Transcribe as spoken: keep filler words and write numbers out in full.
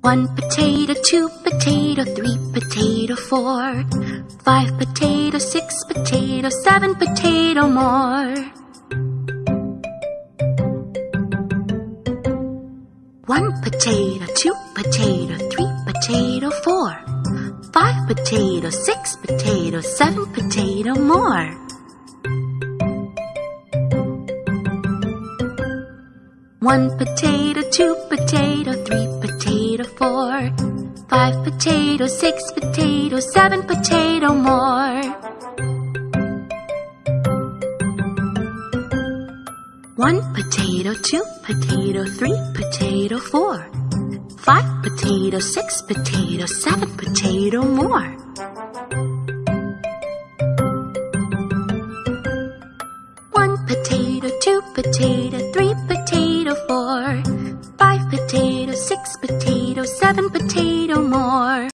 One potato, two potato, three potato, four, five potato, six potato, seven potato more. One potato, two potato, three potato, four, five potato, six potato, seven potato more. One potato, two potato, three potato, four, five potato, six potato, seven potato more. One potato, two potato, three potato, four, five potato, six potato, seven potato more. One potato, two potato, three potato, four, five potato, six potato, seven potato more.